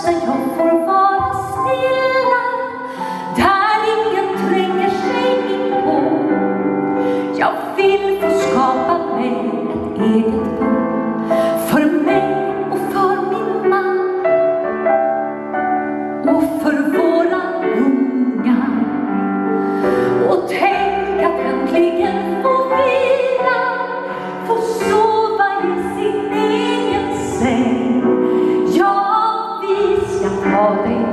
där jag får vara stilla, där ingen tränger sig in på. Jag vill få skapa mig ett eget bo, för mig och för min man och för våra unga. Och tänk att äntligen få vila, få sova i sin egen säng. Ja, vi ska ta dig